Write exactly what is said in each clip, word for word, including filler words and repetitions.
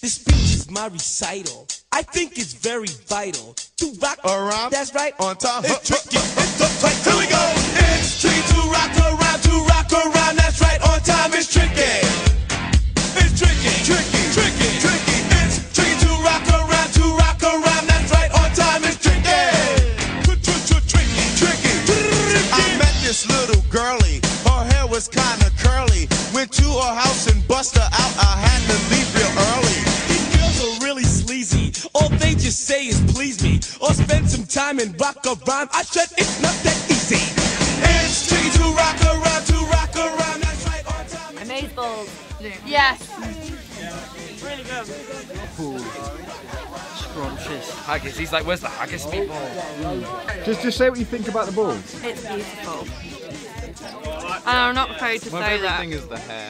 This speech is my recital. I think it's very vital to rock around. That's right. On time. It's tricky. It's uptight. Here we go. It's tricky to rock around. To rock around. That's right. On time. It's tricky. It's tricky. Tricky. Tricky. Tricky. It's tricky to rock around. To rock around. That's right. On time. It's tricky. Tricky. Tricky. I met this little girlie. Her hair was kinda curly. Went to her house and bust her out. I had to leave real early. These girls are really sleazy. All they just say is please me, or spend some time and rock a rhyme. I said it's not that easy. It's tricky to rock around, to rock around. That's right, on time. Amazing balls. Yes. Really good. Ooh. Scrumptious. Haggis. He's like, where's the haggis meatball? Just, just say what you think about the balls. It's beautiful. And I'm not afraid to My say favourite that. thing is the hair.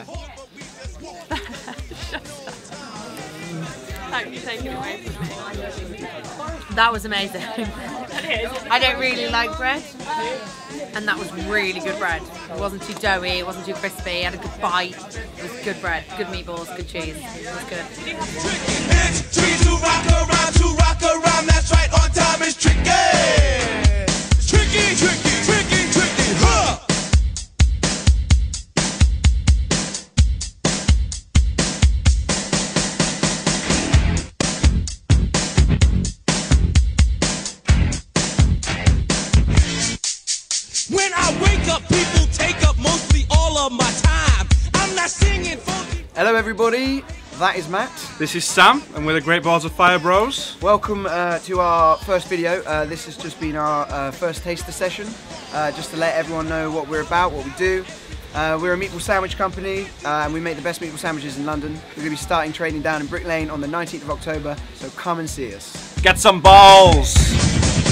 Thank you, taking it away from me. That was amazing. I don't really like bread, and that was really good bread. It wasn't too doughy, it wasn't too crispy, it had a good bite. It was good bread, good meatballs, good cheese. It was good. It's tricky to rock around, to rock around. That's right, on time. It's tricky. Tricky, tricky, tricky, tricky. Huh. When I wake up, people take up mostly all of my time. I'm not singing funky. Hello everybody, that is Matt. This is Sam, and we're the Great Balls of Fire Bros. Welcome uh, to our first video. Uh, this has just been our uh, first taster session, uh, just to let everyone know what we're about, what we do. Uh, we're a meatball sandwich company, uh, and we make the best meatball sandwiches in London. We're going to be starting trading down in Brick Lane on the nineteenth of October, so come and see us. Get some balls!